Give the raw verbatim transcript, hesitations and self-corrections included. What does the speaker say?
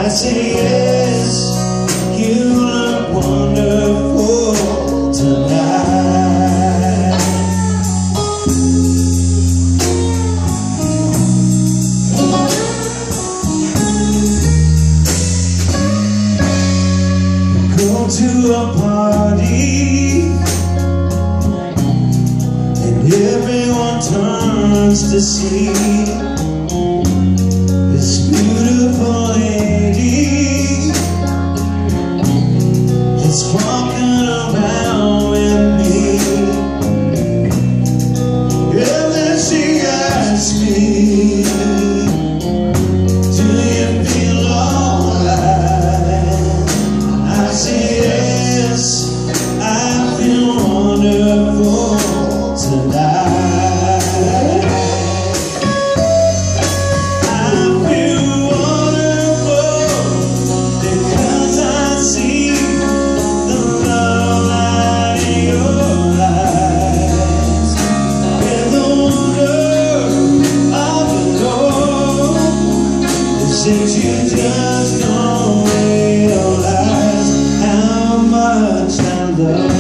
say yes, you look wonderful tonight. Go to a party and everyone turns to see this beautiful lady that's walking around with me. And then she asks me, do you feel alright? I say yes, I feel wonderful tonight. I feel wonderful because I see the love light in your eyes, and the wonder of it all is that you just don't realize how much I love you.